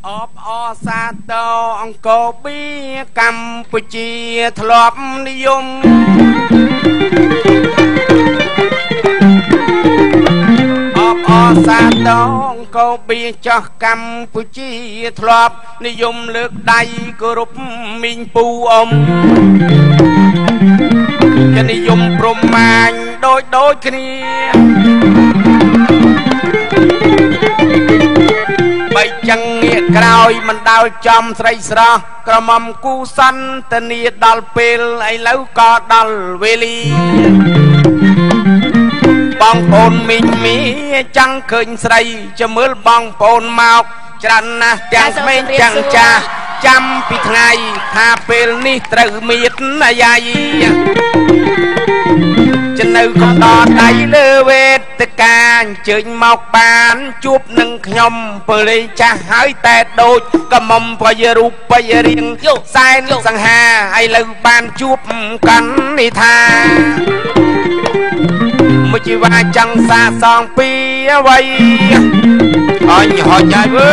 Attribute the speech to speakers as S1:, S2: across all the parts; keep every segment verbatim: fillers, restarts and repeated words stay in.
S1: អបអសាទរអង្គបៀកម្ពុជាធ្លាប់និយមអបអសាទរអង្គបៀចោះកម្ពុជាធ្លាប់និយមលើកដៃគោរពមីងពូអ៊ំជានិយមព្រមាញដូចដូចគ្នាបីចឹងងាកក្រោយមិនដាល់ចំស្រីស្រស់ក្រមុំគូសន្តានាដល់ពេលឥឡូវក៏ដល់វេលាបងប្អូនមីងមីចង់ឃើញស្រីចាំមើលបងប្អូនមកច្រើនណាស់ទាំងក្មេងទាំងចាស់ចាំពីថ្ងៃថាពេលនេះត្រូវមៀតអាយ៉ាយចនៅកំដរដៃលើវេទិកាអញ្ជើញមកបានជួបនឹងខ្ញុំពលលេងចាស់ហើយតែដូចកមុំប្រយរូបប្រយរៀងសែនសង្ហាឥឡូវបានជួបកាន់នេះថាមួយជីវ៉ាចង់សាសងពីអ្វីអញហត់ហើយអើ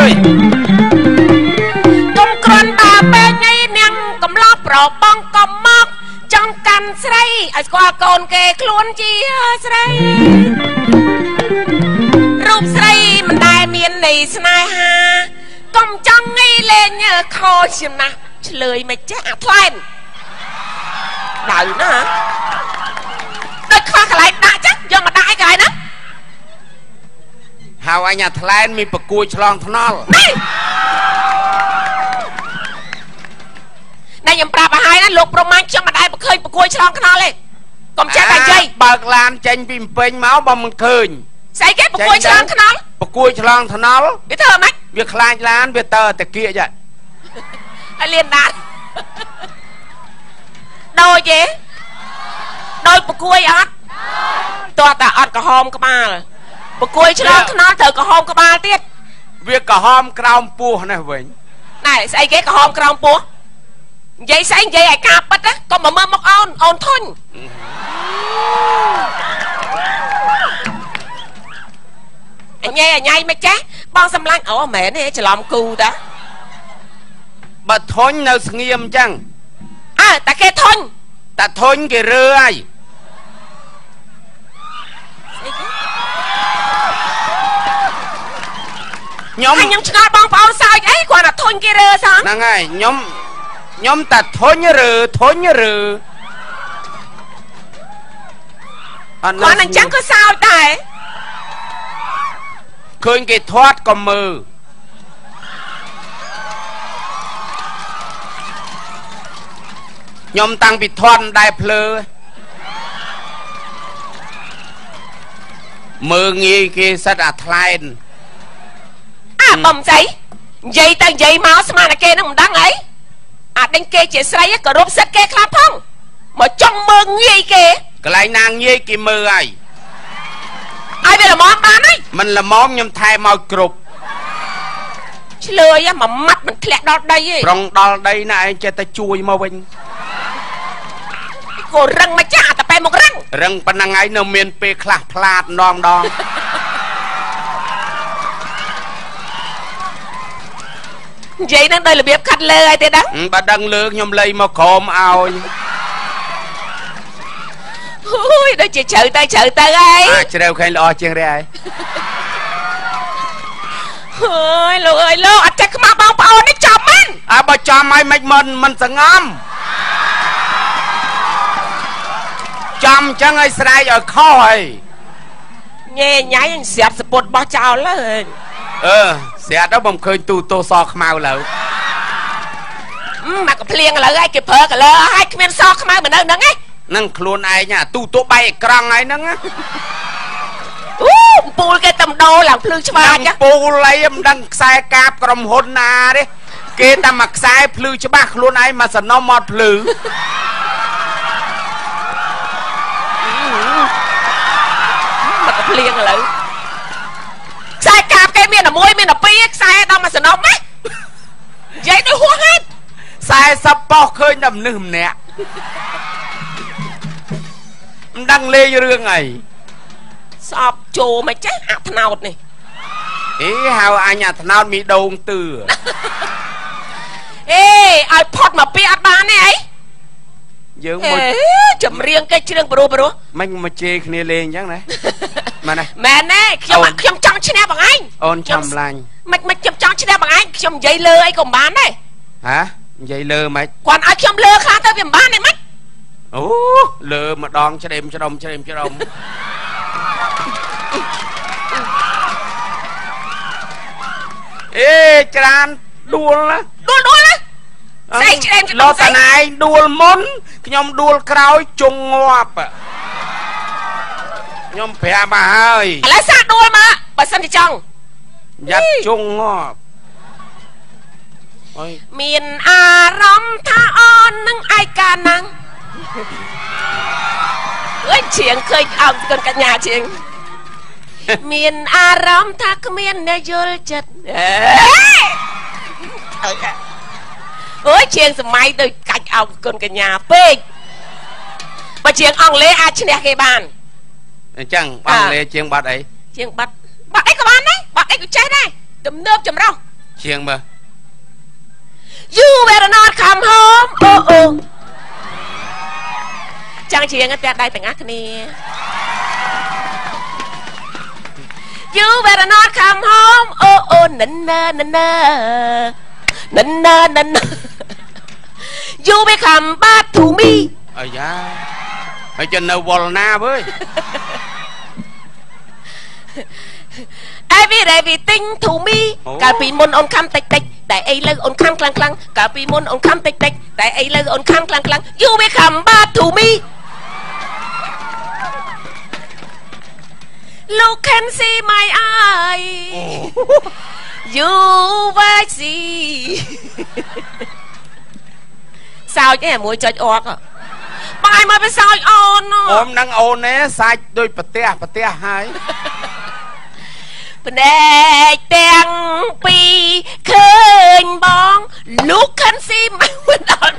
S1: យកុំគ្រាន់តែពេកឯនាងកំឡោះប្របងកំមកចង់កាន់ស្រីឲ្យស្គាល់កូនគេខ្លួនជាស្រីរូបស្រីមិនដែលមានន័យស្នេហាកុំចង់ងាយលេងខោចំណាស់ឆ្លើយមិនចេះអាថ្លែនដៅណាដូចខ្វះកន្លែងដាក់ចឹងយកមកដាក់ឲ្យកន្លែងហ្នឹងហៅអញអាថ្លែនមានប្រគួយឆ្លងថ្នល់ណែខ្ញុំប្រាប់ឲ្យហើយណាលោកប្រមាញ់ខ្ញុំមិនដែលឃើញប្រគួយឆ្លងថ្នល់ទេកុំចេះតែនិយាយបើកឡានចេញពីម្ពិញមកបើមិនឃើញស្អីគេប្រគួយឆ្លងថ្នល់ប្រគួយឆ្លងថ្នល់វាធ្វើម៉េចវាខ្លាចឡានវាតើតាគៀកចាហើយលៀនដាល់ដូចទេដោយប្រគួយអត់តោះតែអត់ក្រហមក្បាលប្រគួយឆ្លងថ្នល់ត្រូវក្រហមក្បាលទៀតវាក្រហមក្រោមពោះនេះវិញណែស្អីគេក្រហមក្រោមពោះនិយាយស្អីនិយាយឲ្យការពិតណាកុំមកមើលមកអូនអូនធុញអញញ៉ៃអញញ៉ៃមិនចេះបងសម្លាញ់អូមែនទេច្រឡំគូតាបើធុញនៅស្ងៀមអញ្ចឹងអើតែគេធុញតែធុញគេរើហើយខ្ញុំខ្ញុំឆ្ងល់បងប្អូនសើចអីគាត់តែធុញគេរើសោះហ្នឹងហើយខ្ញុំខ្ញុំតែធុញរើធុញរើអត់គាត់អញ្ចឹងក៏សើចដែរឃើញគេធាត់ក៏មើលខ្ញុំតាំងពីធាត់ដែរភ្លើមើលងាយគេសិតអាថ្លែនអាបំស្អីនិយាយទៅនិយាយមកស្មានតែគេនឹងមិនដឹងអីអាដេញគេជាស្រីក៏រົບសិតគេខ្លះផងមកចង់មើលងាយគេកន្លែងណាងាយគេមើលហើយឲ្យវាល្មមបានហើយមិនល្មមខ្ញុំថែមឲ្យគ្រប់ឆ្លើយមួយម៉ាត់មិនធ្លាក់ដល់ដីទេប្រងដល់ដីណាឯងចេះតែជួយមកវិញក៏រឹងមកចាស់តែពេលមករឹងរឹងប៉ុណ្ណឹងហើយនៅមានពេលខ្លះផ្លាតម្ដងម្ដងនិយាយនឹងដោយរបៀបខាត់លើឲ្យទេដឹងបើដឹងលើខ្ញុំលៃមកក្រោមឲ្យអូយដូចជាជ្រៅទៅជ្រៅទៅហើយជ្រៅឃើញល្អជាងរះហើយអូយលោកអើយលោកអត់ចេះខ្មាស់បងប្អូននេះចំមែនអើបើចំហើយមិនមិនមិនសងំចំអញ្ចឹងឲ្យស្រែកឲ្យខុសហើយញ៉ែញ៉ៃស្រាប់សពុតបោះចោលហើយអឺស្រាប់ទៅបំឃើញទូតោសខ្មៅលើមកកំភ្លៀងឥឡូវឯងគេប្រើកលើឲ្យគ្មានសខ្មៅមកនៅហ្នឹងឯងហ្នឹងខ្លួនឯងទូតោបែកអេក្រង់ហើយហ្នឹងអូពូលគេតំដោឡើងភ្លឺច្បាស់ពូលអីមិនដឹងខ្សែកាបក្រុមហ៊ុនណាទេគេតែមកខ្សែភ្លឺច្បាស់ខ្លួនឯងមកសនំមកភ្លឺមកកំភ្លៀងឥឡូវខ្សែកាបគេមានតែមួយមានតែពីរខ្សែដល់មកសនំណានិយាយទៅហួសហេតុខ្សែសឹបប៉ោះឃើញតែមនុស្សម្នាក់មិនដឹងលេងរឿងអីស្អប់ចូលមិនចេះអាថ្នោតនេះ
S2: អេហៅអញអាថ្នោតមីដូងទឿ
S1: អេឲ្យផុតមកពីអត់បានទេអី
S2: យើងមួយ
S1: ចម្រៀងគេច្រៀងព្រោះព្រោះ
S2: មិនមកជេរគ្នាលេងអញ្ចឹងណាមែនទេ
S1: មែនទេខ្ញុំខ្ញុំចង់ឈ្នះបងឯង
S2: អូនចាំឡាញ់
S1: មិនមិនខ្ញុំចង់ឈ្នះបងឯងខ្ញុំនិយាយលើអីក៏មិនបានដែរ
S2: ហ៎និយាយលើមិន
S1: គាត់ឲ្យខ្ញុំលើខ្លះទៅវាមិនបានទេមិន
S2: អូលើម្ដងច្រេមច្រំច្រេមច្រំអេច្រើនដួលណា
S1: ដួលដួលណាស្អីច្រេមច្រំ
S2: លោកតាណៃដួលមុនខ្ញុំដួលក្រោយជងងាប់ខ្ញុំប្រាប់មកហើយ
S1: ឥឡូវសាដួលមកបើសិនជាចង់
S2: យ៉ាត់ជងងាប់
S1: មានអារម្មណ៍ថាអូននឹងឯកាណាំងអើយជាងឃើញអោបកូនកញ្ញាជាងមានអារម្មណ៍ថាគ្មានអ្នកយល់ចិត្តអើយជាងសម័យទៅកាច់អោបកូនកញ្ញាពេកបើជាងអង់គ្លេសអាចឈ្នះគេបាន
S2: អញ្ចឹងអង់គ្លេសជាងបាត់អី
S1: ជាងបាត់បាត់អីក៏បានដែរបាត់អីក៏ចេះដែរទំនើបចម្រុះ
S2: ជាងមើល
S1: You better not come home អូអូចាំងជាងតែដៃទាំងអស់គ្នា You better not come home អូអូណិនណាណិនណាណិនណាណិន You become bad to me
S2: អាយ៉ាហើយចុះនៅវល់ណាវើយ
S1: Every everything to me កាលពីមុនអូនខំតិចតិចតែឥឡូវអូនខំខ្លាំងខ្លាំងកាលពីមុនអូនខំតិចតិចតែឥឡូវអូនខំខ្លាំងខ្លាំង You become bad to me Look can see my eye You will see សើចឯមួយចុចអកបាយមកទៅសើចអូន
S2: អូននឹងអូនឯងសាច់ដូចប្រទះប្រទះហើយ
S1: ភ្នែកទាំងពីរឃើញបង Look can see my មិនដល់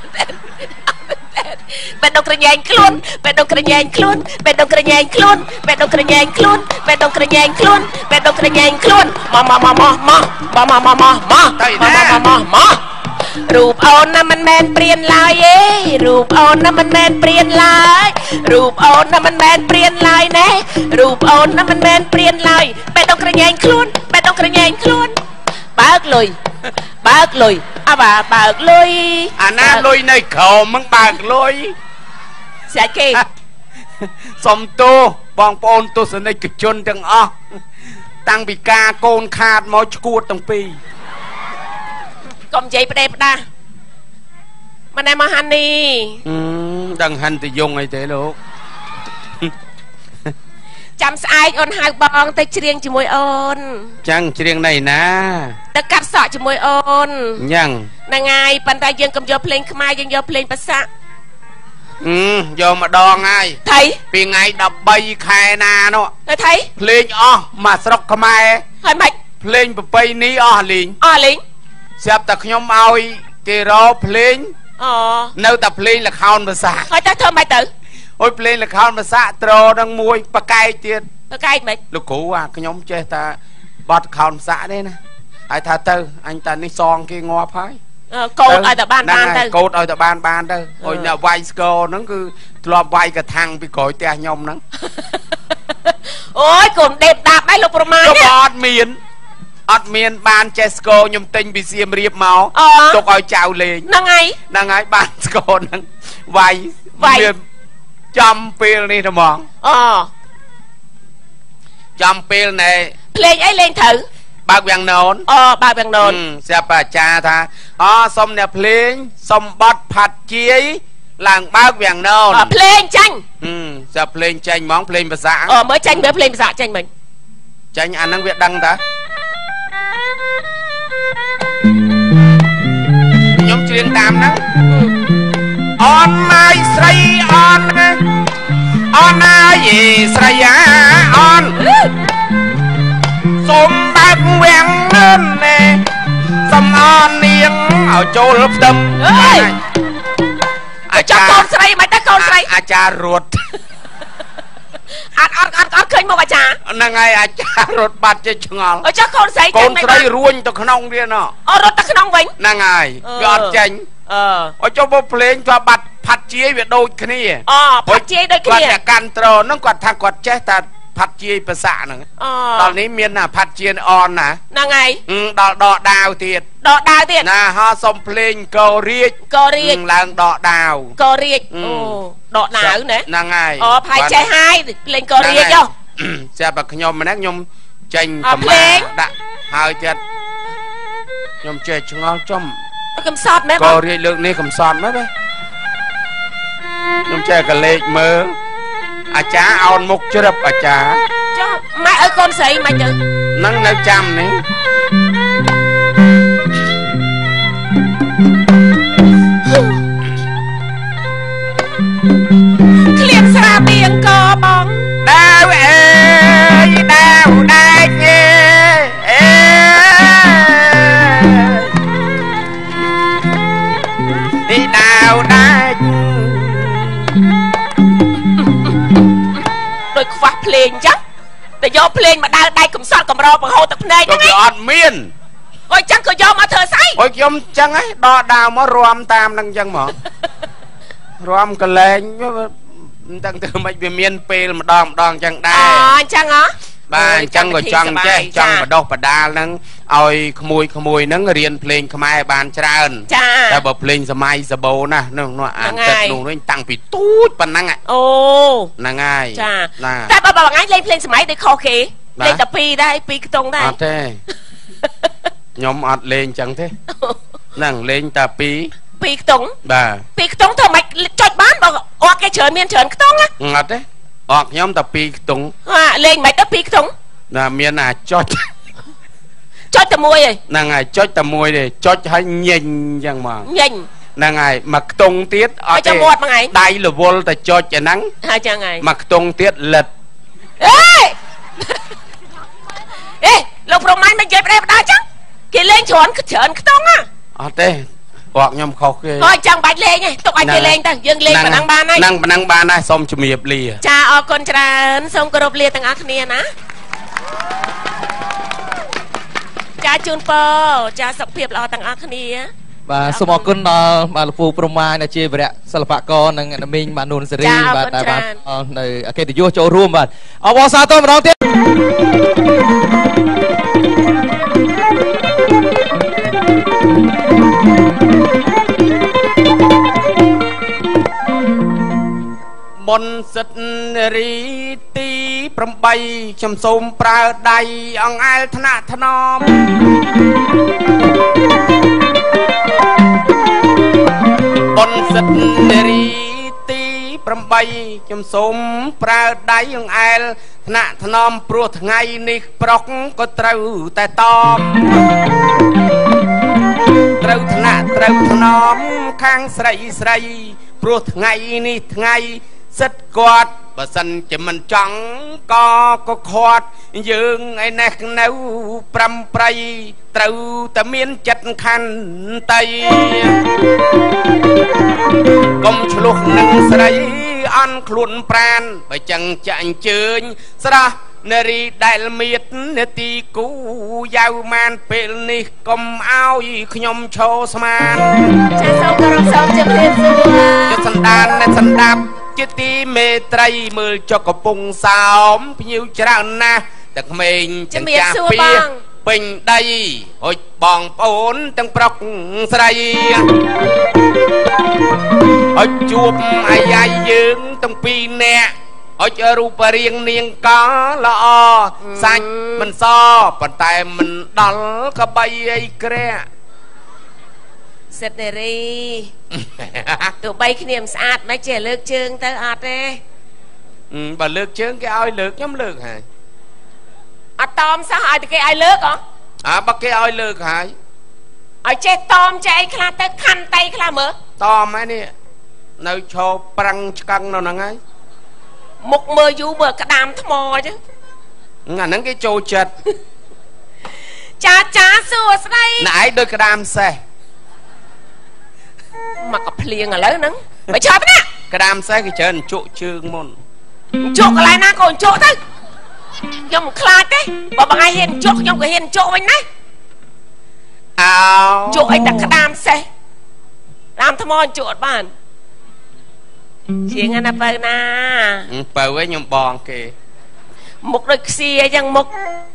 S1: បែរដងក្រញែងខ្លួនបែរដងក្រញែងខ្លួនបែរដងក្រញែងខ្លួនបែរដងក្រញែងខ្លួនបែរដងក្រញែងខ្លួនបែរដងក្រញែងខ្លួនមកមកមកមកមកមកមកមកមក
S2: ទៅណា
S1: មកមកមករូបអូនណាមិនមែនព្រានឡើយទេរូបអូនណាមិនមែនព្រានឡើយរូបអូនណាមិនមែនព្រានឡើយណែរូបអូនណាមិនមែនព្រានឡើយបែរដងក្រញែងខ្លួនបែរដងក្រញែងខ្លួនបើកលុយបើកលុយអើបាទបើកលុយ
S2: អាណាលុយនៅក្រោមហ្នឹងបើកលុយ
S1: ស្អាតគេ
S2: សុំទោសបងប្អូនទស្សនិកជនទាំងអស់តាំងពីការកូនខាតមកឈួតទាំងពីរ
S1: កុំនិយាយផ្ដេផ្ដាស់មិនណែមកហានី
S2: ដឹងហិនតយងអីទេលោក
S1: ចាំស្អែកអូនហៅបងទៅច្រៀងជាមួយអូន
S2: ចឹងច្រៀងណៃណា
S1: ទៅកាត់សក់ជាមួយអូន
S2: ញ៉ាំង
S1: ហ្នឹងហើយប៉ុន្តែយើងកុំយកភ្លេងខ្មែរយើងយកភ្លេងភាសា
S2: អឺយកម្ដងហើយ
S1: ថៃ
S2: ពីថ្ងៃដប់បីខែណានោះ
S1: ទៅថៃ
S2: ភ្លេងអស់មកស្រុកខ្មែរ
S1: ហើយមិន
S2: ភ្លេងប្រពៃណីអស់លេង
S1: អស់លេង
S2: ស្រាប់តែខ្ញុំឲ្យគេរកភ្លេង
S1: អូ
S2: នៅតែភ្លេងល្ខោនភាសា
S1: ហើយទៅធ្វើម៉េចទៅ
S2: អូយភ្លេងល្ខោនភាសាត្រនឹងមួយបកែកទៀត
S1: បកែកមិន
S2: លោកគ្រូអាខ្ញុំចេះតែបត់ល្ខោនភាសាទេណាហើយថាទៅអញតានេះសងគេងាប់ហើ
S1: យកូនឲ្យតែបានបានទៅ
S2: កូនឲ្យតែបានបានទៅអូយអ្នកវាយស្គរហ្នឹងគឺធ្លាប់វាយកថាំងពីក្រោយផ្ទះខ្ញុំហ្នឹង
S1: អូយកូនដេបដាបដែរលោកប្រមាណ
S2: អត់មានអត់មានបានចេះស្គរខ្ញុំទិញពីសៀមរាបមកទុកឲ្យចៅលេង
S1: ហ្នឹងហើយ
S2: ហ្នឹងហើយបានស្គរហ្នឹងវាយវាយចំពេលនេះហ្មង
S1: អូ
S2: ចំពេលណែ
S1: ភ្លេងអីលេងត្រូវ
S2: បើកវាំងណូន
S1: អូបើកវាំងណូន
S2: ស្រាប់អាចារ្យថាអូសុំអ្នកភ្លេងសុំបត់ផាត់ជាយឡើងបើកវាំងណូន
S1: ភ្លេងចាញ់
S2: ស្រាប់ភ្លេងចាញ់ហ្មងភ្លេងភាសា
S1: អូមើលចាញ់មើលភ្លេងភាសាចាញ់មិញ
S2: ចាញ់អាហ្នឹងវាដឹងតាខ្ញុំច្រៀងតាមហ្នឹងអូនម៉ៃស្រីអូនអូនណាយីស្រីអាអូនសុំបើកវាំងណូនណែសុំអូននាងឲ្យចូលផ្ទឹម
S1: អើយអាចារ្យកូនស្រីមិនទៅកូនស្រី
S2: អាចារ្យរត់
S1: អត់អត់អត់អត់ឃើញមកអាចារ្យ
S2: ហ្នឹងហើយអាចារ្យរត់បាត់ចេះឆ្ងល់
S1: អូចាកូនស្រី
S2: កូនស្រីរួញទៅក្នុងទៀតណ
S1: អូរត់ទៅក្នុងវិញ
S2: ហ្នឹងហើយវាអត់ចេញ
S1: អឺ
S2: អូចុះមកភ្លេងគាត់បាត់ផាត់ជាយវាដូចគ្នា
S1: អូផាត់ជាយដូចគ្នា
S2: គាត់តែកាន់ត្រហ្នឹងគាត់ថាគាត់ចេះតែផាត់ជាយភាសាហ្នឹងដល់នេះមានណាផាត់ជាយអនណា
S1: ហ្នឹងហើយ
S2: ដល់ដកដាវទៀត
S1: ដកដាវទៀត
S2: ណាហោសុំភ្លេងកោរាជ
S1: កោរាជ
S2: ឡើងដកដាវ
S1: កោរាជអូដកដាវណា
S2: ហ្នឹងហើយ
S1: អូផាយចេះហើយភ្លេងកោរាជចុះ
S2: ចាប់តែខ្ញុំម្នាក់ខ្ញុំចេញកម្មាដាក់ហើយទៀតខ្ញុំចេះឆ្ងល់ចំ
S1: កំសត់មែន
S2: កោរាជលើកនេះកំសត់មែនទេខ្ញុំចេះកលេចមើលអាចារ្យអោនមុខជ្រឹបអាចារ្យ
S1: ចុះម៉ែឲ្យកូនស្រីមិនទៅ
S2: ហ្នឹងនៅចាំនេះ
S1: ក្លៀនស្រាបៀងកបង
S2: ដាវអើយដាវដែកអេអេទីដាវដែក
S1: ដូចខ្វះភ្លេងចឹងតែយកភ្លេងមកដើរដៃកំសត់កំរបង្ហូរទឹកភ្នែកហ្នឹង
S2: អត់មាន
S1: អុយចឹងក៏យកមកធ្វើស្អី
S2: អុយខ្ញុំចឹងហ៎ដកដាវមករំតាមហ្នឹងចឹងហ្មងរំកលែងមិនដឹងធ្វើម៉េចវាមានពេលម្ដងម្ដងចឹងដែរ
S1: អូអញ្ចឹងហ៎
S2: បាទអញ្ចឹងក៏ចង់ចេះចង់បដោះបដាលហ្នឹងឲ្យក្មួយក្មួយហ្នឹងរៀនភ្លេងខ្មែរបានច្រើនតែបើភ្លេងសម័យសបោណានោះនោះអានទឹកនោះវិញតាំងពីទូចប៉ុណ្ណឹង
S1: អូ
S2: ហ្នឹងហើយ
S1: ចាតែបើបងឯងលេងភ្លេងសម័យដូចខុសគេលេងតែពីរដែរពីរខ្ទង់ដែរ
S2: អត់ទេខ្ញុំអត់លេងចឹងទេហ្នឹងលេងតែពីរ
S1: ពីរខ្ទង់
S2: បាទ
S1: ពីរខ្ទង់ធ្វើម៉េចចុចបានបើអត់គេច្រើនមានច្រើនខ្ទង់ណា
S2: អត់ទេអត់ខ្ញុំតែពីរខ្ទង់
S1: លេងមិនទៅពីរខ្ទង់
S2: ណាមានអាចុច
S1: ចុចតែមួយឯង
S2: ហ្នឹងហើយចុចតែមួយទេចុចឲ្យញញចឹងមក
S1: ញញ
S2: ហ្នឹងហើយមកខ្ទង់ទៀត
S1: អត់ទេចាំមាត់ហ្នឹងឯង
S2: ដៃរវល់តែចុចអាហ្នឹង
S1: ហើយចឹងហើយ
S2: មកខ្ទង់ទៀតលិត
S1: អេអេលោកប្រមាញ់មិននិយាយផ្ដេសផ្ដាចឹងគេលេងច្រើនច្រើនខ្ទង់ណា
S2: អត់ទេពួកខ្ញុំខុសគេ
S1: អត់ចាំបាច់លេងទេទុកឲ្យគេលេងទៅយើងលេងប៉ុណ្ណឹងបានហើយ
S2: ហ្នឹងប៉ុណ្ណឹងបានហើយសូមជំរាបលា
S1: ចាអរគុណច្រើនសូមគោរពលាទាំងអស់គ្នាណាចាជូនពរចាសុខភាពល្អទាំងអស់គ្នា
S3: បាទសូមអរគុណដល់បាទលោកពូព្រហ្មាដែលជាវរៈសិល្បករនិងអ្នកមីងបាទនួនសេរីបាទដែលបាទនៅអកិត្តិយសចូលរួមបាទអបអរសាទរម្ដងទៀត
S2: បុណ្យសិទ្ធិរីទីប្រាំបីខ្ញុំសូមប្រើដៃអង្អែលថ្នាក់ថ្នមបុណ្យសិទ្ធិរីទីប្រាំបីខ្ញុំសូមប្រើដៃអង្អែលថ្នាក់ថ្នមព្រោះថ្ងៃនេះប្រុសក៏ត្រូវតែតបត្រូវថ្នាក់ត្រូវថ្នមខាងស្រីស្រីព្រោះថ្ងៃនេះថ្ងៃសិតគាត់បើសិនជាមិនចង់ក៏ក៏ខាត់យើងឯនេះនៅប្រាំប្រៃត្រូវតែមានចិត្តខន្តីកុំឆ្លោះនឹងស្រីអន់ខ្លួនប្រានបើចឹងចាក់អញ្ជើញស្រះនារីដែលមាននាទីគូយ៉ាវម៉ានពេលនេះកុំឲ្យខ្ញុំឈោស្មាន
S1: ចាសូមគោរពសូមជម្រាបសួរ
S2: ជាសន្តានអ្នកសន្តាប់ជាទីមេត្រីមើលចុកកំពុងសោមភ្ញៀវច្រើនណាស់តែក្មេង
S1: ទាំងចាស់ពី
S2: ពេញដីហុចបងប្អូនទាំងប្រុសស្រីអុចជួបអាយ៉ាយយើងទាំងពីរនាក់អុចរូបរាងនាងកល្អសាច់មិនសប៉ុន្តែមិនដល់ក្បីអីក្រាក់
S1: សិទ្ធិរីទោះបីគ្នាមិនស្អាតមិនចេះលើកជើងទៅអត់ទេ
S2: បើលើកជើងគេឲ្យលើកខ្ញុំលើកហើយ
S1: អត់តอมសោះឲ្យតែគេឲ្យលើកហ៎
S2: អើបើគេឲ្យលើកហើយ
S1: ឲ្យចេះតอมចេះអីខ្លះទៅខណ្ឌតៃខ្លះមើល
S2: តอมហើយនេះនៅឈោប្រឹងឆ្កឹងនៅហ្នឹងហើយ
S1: មុខមើលយូរមើលក្តាមថ្មអញ្ចឹង
S2: អាហ្នឹងគេចូលចិត្ត
S1: ចាចាសួស្ដី
S2: ណែឯងដូចក្តាមសេះ
S1: មកកភ្លៀងឥឡូវហ្នឹងបើឆាប់ណា
S2: ក្តាមសេះគេច្រើនជក់ជើងមុន
S1: chụp cái lại na còn chụp thôi nhom khai thế bà bằng ai hiền chụp nhom cái hiền chụp anh đấy
S2: áo
S1: chụp anh đặt cái đam xe đam tham on chụp bạn chuyện anh apa na
S2: bờ với nhom bòn kì
S1: mục đôi xia chẳng mục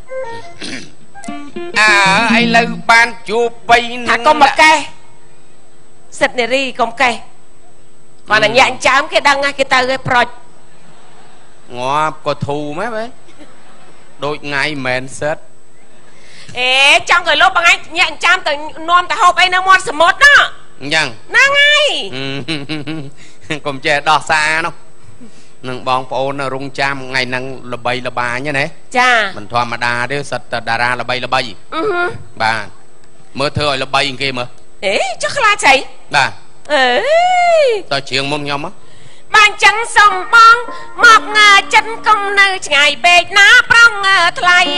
S2: à anh lâu ban chụp bay
S1: thà con một cây sệt này đi con cây còn là nhạn chám cái đăng cái tờ cái pro
S2: ngõ có thù mấy bé đôi ngày mền sét
S1: ế trong cái lốp bằng anh nhạn chám từ non từ hộp anh nó mòn sầm mốt đó
S2: nhằng
S1: na ngay
S2: cùng chơi đo xa đâu nâng bong phô nó rung cham ngày nâng là bay là bà như này
S1: cha
S2: mình thoa mà đà đấy sật đà ra là bay là bay bà mơ thưa là bay kia mà
S1: ế chắc là chạy
S2: bà
S1: ế
S2: tao chuyện mong nhau á
S1: bạn chẳng xong bong một ngờ chân công nơi ngày bê ná prong ngờ thay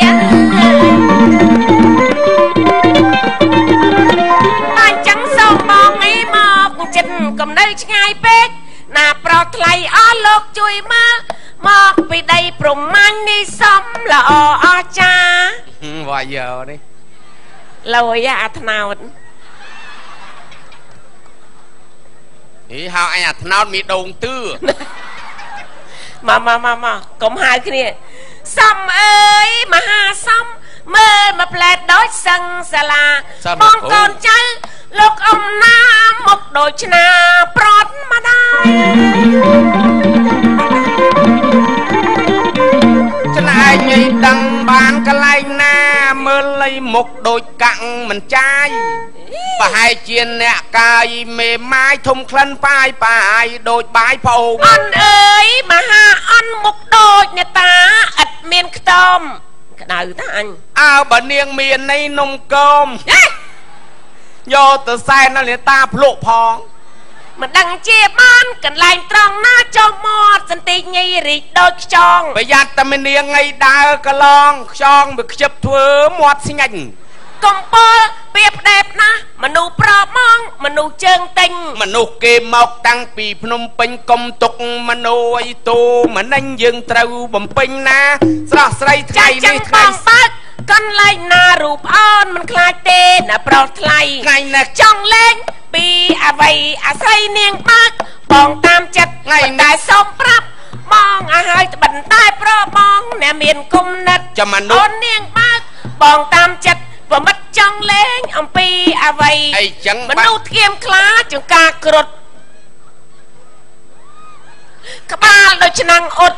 S1: bạn chẳng xong bong ấy một chân công nơi ngày bê nà pro thay ở lột chui mơ một vì đây prong man đi sống là o cha
S2: vài giờ đi
S1: lâu ya thằng nào
S2: ý hao anh à thằng mi đồng tư
S1: mà mà mà mà cũng hai cái này xong ơi mà ha xong mơ mà plẹt đói sân xà là con con trai lúc ông nam một đôi chân prot mà đai
S2: chân ai nhảy đằng bàn cái lai na mơ lấy một đôi cặn mình trai và hai chiên nè cài mềm mai thùng khăn phai phai đôi bái phồng
S1: anh ơi mà ha anh một đôi nè ta ật miên tôm cái nào ta anh
S2: ao bà niêng miền này nông cơm vô từ xe nó liền ta lộ phong
S1: mà đằng chia ban cần lành tròn na cho mọt dân tì nhây rịt đôi tròn
S2: bây giờ ta mình niêng ngay đa cả lon tròn bị chụp thưa mọt xinh ảnh
S1: công bơ biệp đẹp na mà nụ pro mong mà nụ chân tình
S2: mà nụ kê mọc tăng pì phnom penh công tục mà nụ ai tô mà nanh dương trâu bầm penh na sra sray thay
S1: đi thay con lại na rụp on mình khai tê na pro thay
S2: ngày nè
S1: trong lên pi à vậy à say niềng bác bong tam chặt ngày đại sông prap mong à hai bận tai pro mong nè miền cung nết
S2: cho mà nụ
S1: ôn niềng bác bong tam chặt và mất trong lên ông pi à vậy mình nụ thiêm khá chúng ca cột các ba đôi chân năng ột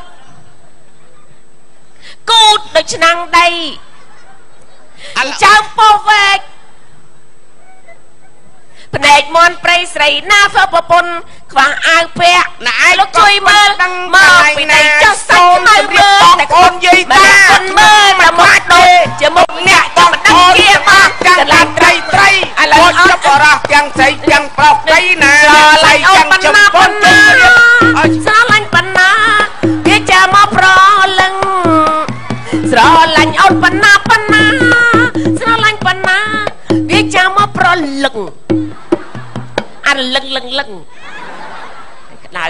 S1: cút đôi chân năng đây anh trong phố về Pnek mon prey srei na phơ bờ pôn và ai phe nãy lúc chui mơ mơ vì này cho sạch mơ mơแต่คนยี่ตาคนมอแต่หมดโดยจะมุกเนี่ยจะมันนั่งเกียร์มาจะลานไตรไตรอะไรอ๋อจะปลอกยังใส่ยังปลอกไตรนะอะไรยังจมปนนะสาลันปนาเดี๋ยวจะมาปลอลังสาลันเอาปนาปนาสาลันปนาเดี๋ยวจะมาปลอลังอันลังลังลังcái nào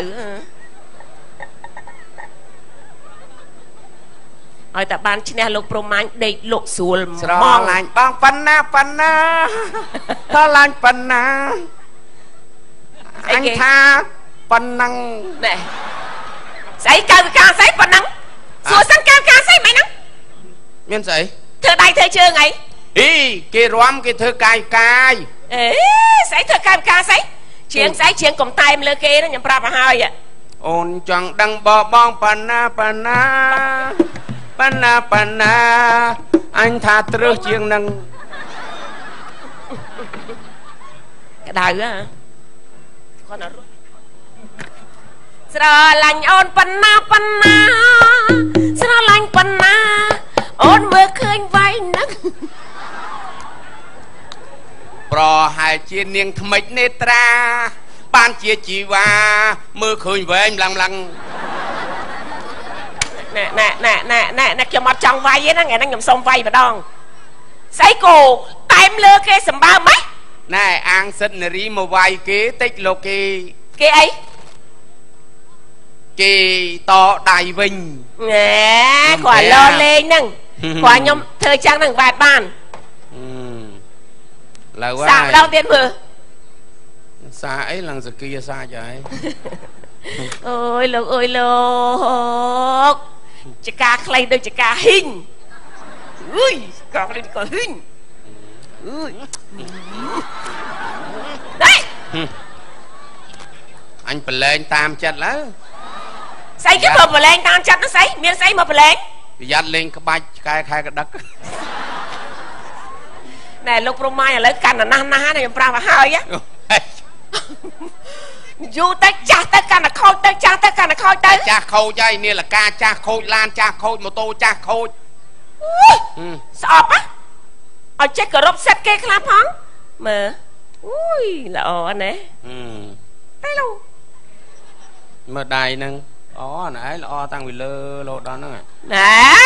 S1: rồi ta ban trên lục pro man đầy lục xuồng
S2: mong lạnh băng phân na phân na thơ lạnh phân na anh tha phân năng
S1: này sấy ca ca sấy phân năng xua sang ca ca sấy mày năng
S2: miên sấy
S1: thưa đây thưa chưa ngày
S2: ý kia róm kia thưa cài cài
S1: ê sấy thưa ca ca sấy chuyện sấy chuyện cùng tay lơ kia nó nhầm pra mà hai vậy
S2: ôn chẳng đăng bò bong phân na phân na Pana pana anh tha trưa chiêng nâng
S1: cái đời á con nào sờ lạnh ôn pana pana sờ lạnh pana ôn mưa khơi vai nắng
S2: pro hai chiên niềng thmịch nê tra ban chia chỉ và mưa khơi với anh lăng lăng
S1: nè nè nè nè nè nè kêu mặt trong vai với nó ngày nó nhầm xong vai mà đòn sấy cổ tay lơ kia sầm ba mấy
S2: này ăn xin rí một vài kế tích lô kì
S1: cái ấy
S2: จีต่อได้วิ่ง
S1: แหมขวาล้อเล่นนั่งขวายมเธอจ้างนั่งบาดบ้าน
S2: แล้วว่า
S1: สามเราเตียนมือ
S2: ซาไอ้หลังสกีซาใจ
S1: โอ้ยลูกโอ้ยลูกจะกาใครโดยจะกาหิ่งอุ้ยกาใครก็หิ่งอุ้ยได้
S2: อันเป็นแรงตามจัดแล้ว
S1: ใส่cái mộtเป็นแรงตามจัดnóใส่เมียนใส่มาเป็นแรง
S2: ยัดเล่นกระบายกายคายกระดัก
S1: này lúc pro mai lấy cành là na na này pra và hơi á dù tới cha tới cành là khôi tới cha tới cành là khôi tới
S2: cha khôi dây nè là ca cha khôi lan cha khôi mô tô cha khôi
S1: sọp á ở chết cờ rộp xét kê khám hóng mà ui là ồ anh ấy thấy luôn
S2: mà đài nâng ó nãy là o tăng vì lơ lô đó nữa
S1: nè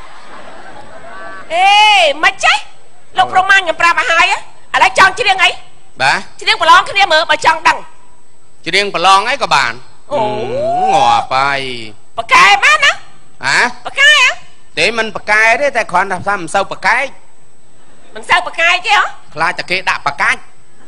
S1: ê mà chết lúc rô mang nhầm pra mà hai á ở đây chọn chứ riêng ấy
S2: bà
S1: chứ riêng bà lon cái này mở bà chọn đằng
S2: chứ riêng bà lon ấy các bạn ngọa bài
S1: bà cài má nó
S2: hả
S1: bà cài á
S2: để mình bà cài đấy tài khoản làm sao mình sâu bà cài
S1: mình sâu bà cài chứ hả
S2: là chả kê đạp bà cài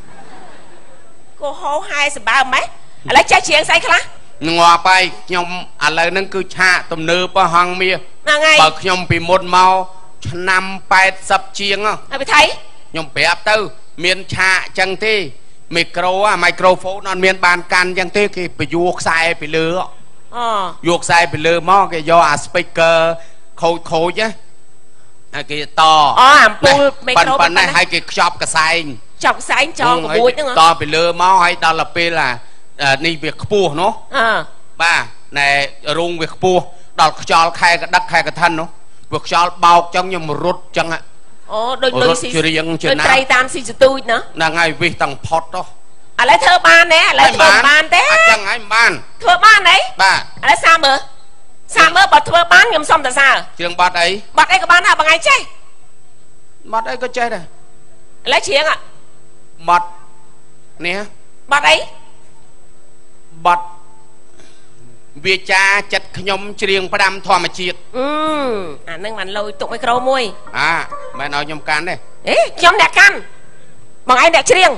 S1: cô hô hai sự ba mấy ở đây chơi chuyện say khá
S2: ngọa bài nhông à lời nâng cư cha tùm nư bà hăng mìa bậc nhông bị một màu năm bảy sập chiêng á
S1: ai thấy
S2: nhom bẹp tư miền trà chẳng thế micro à microphone non miền bàn can chẳng thế cái bị vuột sai bị lừa vuột sai bị lừa mò cái do à speaker khôi khôi chứ cái to
S1: micro
S2: phần này hay cái chọc cái sai
S1: chọc sai cho cái bụi nữa
S2: to bị lừa mò hay đó là pe là ni việc pua nó ba này rung việc pua đọt cho khai cái đất khai cái thân nó việc cho bao trong nhưng mà rút chẳng ạ
S1: ồ đôi đôi xì đôi trai tam xì tôi nữa
S2: là ngày vì tầng phật đó
S1: à lấy thơ ban nè lấy thơ ban thế
S2: chẳng ai ban
S1: thơ ban đấy
S2: ba
S1: à lấy sao mơ sao mơ bật thơ ban nhầm xong tại sao
S2: trường bật ấy
S1: bật ấy có ban nào bằng ngày chơi
S2: bật ấy có chơi này
S1: lấy chiếng ạ
S2: bật nè
S1: bật ấy
S2: bật vì cha chặt nhom riêng phải đâm thò mà chiết
S1: ừ à nâng bạn lôi tụng micro môi
S2: à mày nói nhom can đây
S1: ế nhom đẹp can bằng ai đẹp riêng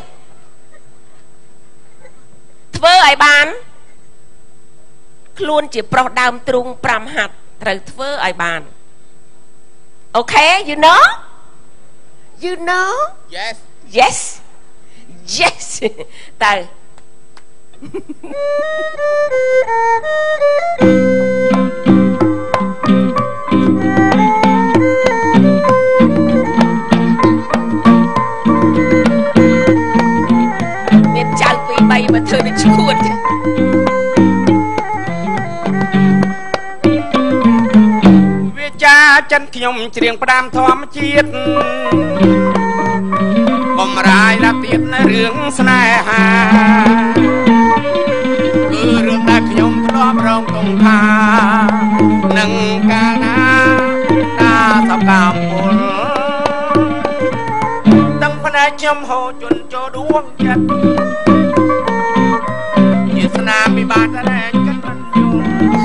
S1: thưa ai bán luôn chỉ pro đam trung pram hạt rồi thưa ai bán ok you know you know
S2: yes
S1: yes yes tại miền trăng quỳ bay mà thơ nó chuột
S2: vì cha chân nhom riêng phải đam thò mà chiết còn lại là tiếc nơi rừng sài hà cứ rừng đại nhom lo rong tung tha nâng ca na ta sắp cảm buồn tăng phần ai châm hồ chuẩn cho đuông chất như nam bị bạn đã lên chất phân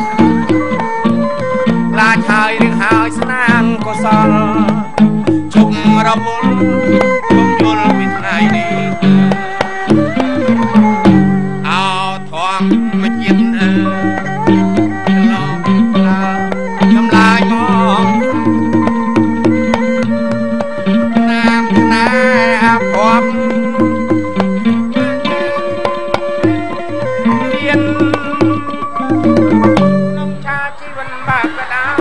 S2: là trời đừng hỏi sang có sao chúc ra buồn không cho nó bị thay đi ao thoáng mà chiến lo là chấm lại ngon nam nam khoác điên nông cha chi văn bạc cái đá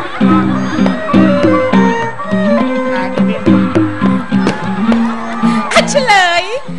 S1: เฉลย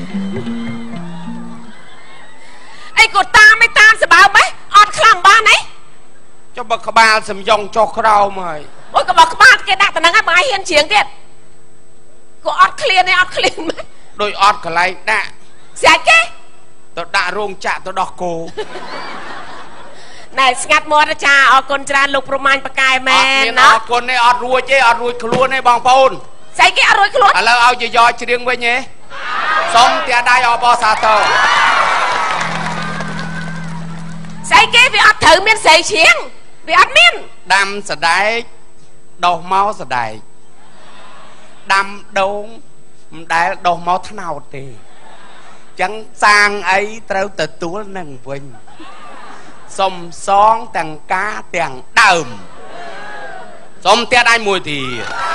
S1: ไอ้กดตามไม่ตามสบายไหมออดคลำบ้านไหน
S2: cho bậc các bạn sầm dòng cho khâu mày
S1: ôi các bậc các bạn cái đặt tao nói hiên chiếng tiệt có ọt clear này ọt clear mấy
S2: đôi ọt cả lại đã
S1: giải cái
S2: tao đã rong chạ tao đọc cô
S1: này ngắt mò ra cha ở con tràn lục roman bạc cài mẹ
S2: nó con này ọt ruồi chứ ọt ruồi luôn này bằng phôn
S1: giải cái ọt ruồi luôn
S2: à lâu ao gì do chỉ riêng với nhé xong tia đai ở bò sa tơ
S1: Sai kia vì ọt thử miên xây chiếng vì ọt miên
S2: đâm sờ đáy đầu máu sờ đáy đâm đâu đáy đầu máu thế nào thì chẳng sang ấy trâu từ túa nâng vinh xông xón tàng cá tàng đờm xông tiết ai mùi thì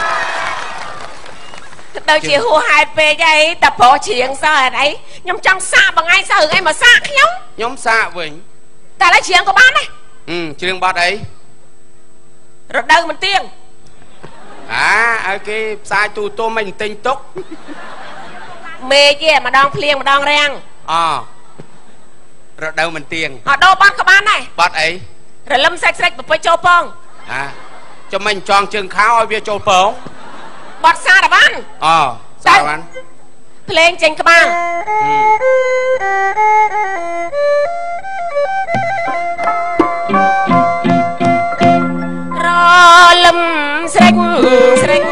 S1: đâu chỉ hùa hai bê cái tập bộ chiếng sao ở đấy nhóm trong xa bằng ai sao hưởng ai mà xa nhóm
S2: nhóm xa vinh
S1: ta lấy chiếng của bán này
S2: ừ chiếng bát ấy
S1: rồi đâu mình tiên
S2: à ở cái sai tù tô mình tinh túc
S1: mê kia mà đong phliêng mà đong rang
S2: ờ rồi đâu mình tiền
S1: họ đâu bán của bán này
S2: bát ấy
S1: rồi lâm sạch sạch và châu phong
S2: à cho mình chọn trường kháo ở phía châu phong
S1: bọt xa đã bán
S2: ờ sao bán
S1: phliêng trên các bạn rồi lâm sạch sạch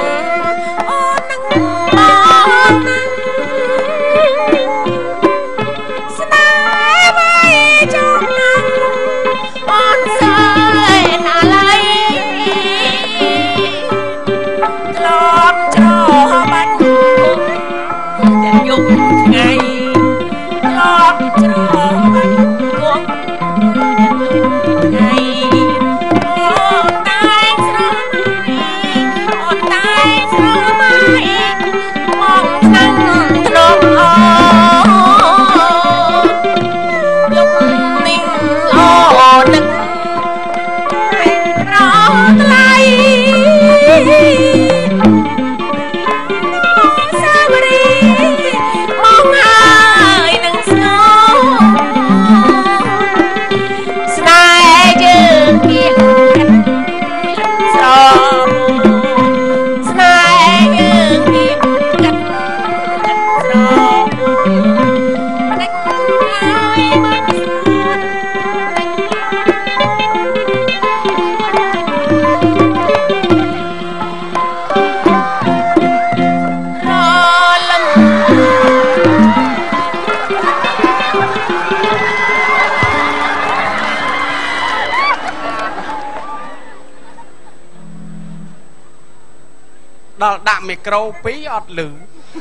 S2: đạm micro pí ọt lử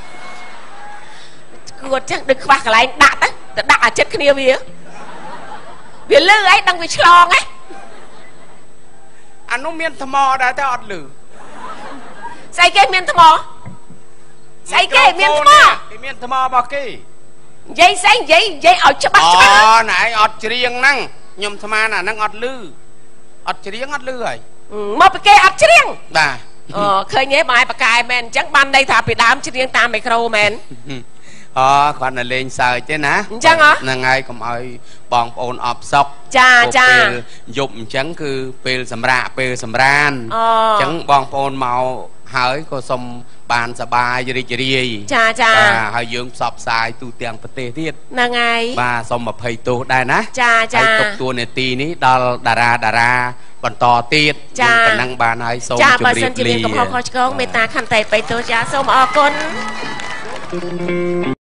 S1: cua chắc được khoác cái này đạn á đạn ở chết kia vía vía lư ấy đang bị chlong ấy
S2: anh nó miên thầm mò đã theo ọt lử
S1: say cái miên thầm mò say cái miên thầm mò
S2: cái miên thầm mò bao kì
S1: dây say dây dây ở cho bắt cho
S2: bắt này ọt riêng năng nhom thầm mà là năng ọt lư ọt riêng ọt lư rồi
S1: mà bị kê ọt riêng
S2: đà
S1: ờ khơi nhé bài bạc cài men chẳng ban đây thà bị đám chỉ riêng tam micro men
S2: ờ khoan là lên sờ chứ nè
S1: chẳng hả
S2: là ngay cũng ơi bòn ồn ọp sọc
S1: cha cha
S2: dụng chẳng cứ pel sầm ra pel sầm ran chẳng bòn ồn màu hỡi có xong bàn sờ bài gì gì
S1: cha cha
S2: hơi dương sọp xài tu tiền vật tê thiết
S1: là ngày
S2: và xong mà thầy tu đây nè
S1: cha cha
S2: tục tu này tì ní đa đà ra đà ra còn to tiết
S1: cha
S2: năng bàn hay xong
S1: cha bà sân chỉ riêng có khó khó mê ta khăn tay bay tôi cha xong ở con